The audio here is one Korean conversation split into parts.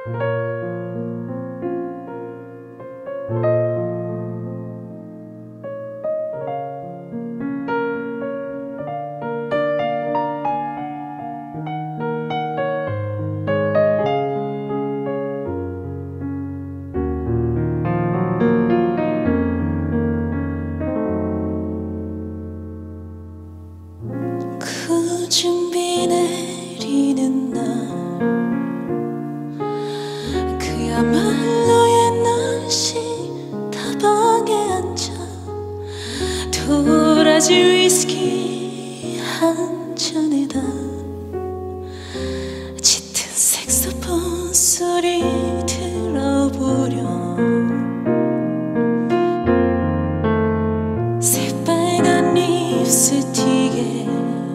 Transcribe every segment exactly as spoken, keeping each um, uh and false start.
굳은 비 내리는 날 그야말로의 날씨 다방에 앉아 도라지 위스키 한 잔에다 짙은 색소폰 소리 들어보려 새빨간 립스틱에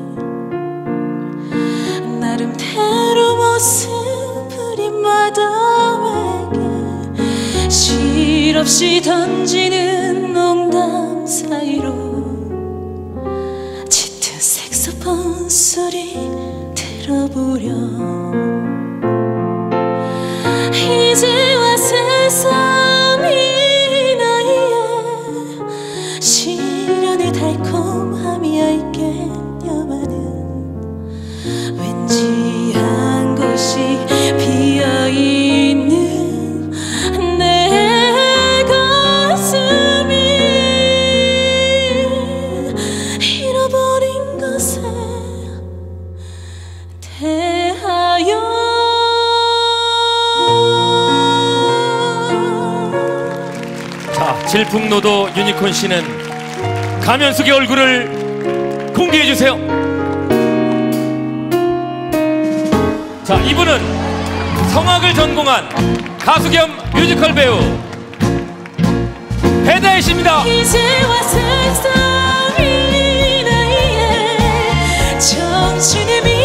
나름대로 모습을 인 마담에게 실없이 던지는 농담 사이로 짙은 색소폰 소리 들어보려 이제와 세상 이 나이에 시련의 달콤함이야 있겠냐마는 왠지 한 곳이 비어있는 내 가슴이 잃어버린 것에 대하여 자, 질풍노도 유니콘 씨는 가면 속의 얼굴을 공개해 주세요. 자, 이분은 성악을 전공한 가수 겸 뮤지컬 배우 배다혜 씨입니다. 이제와 세상 이 나이에 정신이